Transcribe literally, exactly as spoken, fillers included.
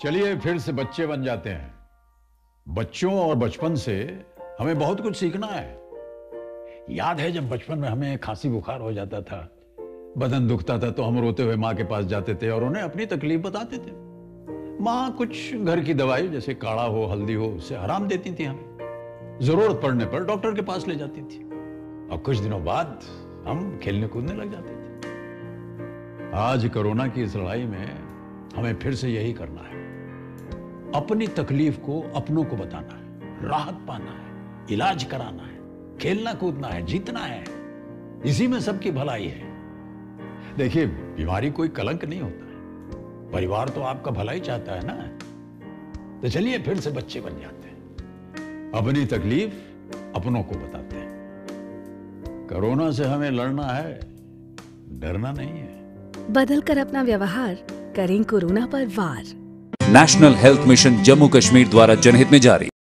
चलिए फिर से बच्चे बन जाते हैं। बच्चों और बचपन से हमें बहुत कुछ सीखना है। याद है जब बचपन में हमें खांसी बुखार हो जाता था, बदन दुखता था तो हम रोते हुए माँ के पास जाते थे और उन्हें अपनी तकलीफ बताते थे। माँ कुछ घर की दवाई जैसे काढ़ा हो, हल्दी हो, उससे आराम देती थी हमें। जरूरत पड़ने पर डॉक्टर के पास ले जाती थी और कुछ दिनों बाद हम खेलने कूदने लग जाते थे। आज कोरोना की इस लड़ाई में हमें फिर से यही करना है। अपनी तकलीफ को अपनों को बताना है, राहत पाना है, इलाज कराना है, खेलना कूदना है, जीतना है। इसी में सबकी भलाई है। देखिए, बीमारी कोई कलंक नहीं होता है। परिवार तो आपका भला ही चाहता है ना। तो चलिए फिर से बच्चे बन जाते हैं, अपनी तकलीफ अपनों को बताते हैं। कोरोना से हमें लड़ना है, डरना नहीं है। बदल कर अपना व्यवहार करें कोरोना पर वार। National Health Mission Jammu Kashmir द्वारा जनहित में जारी।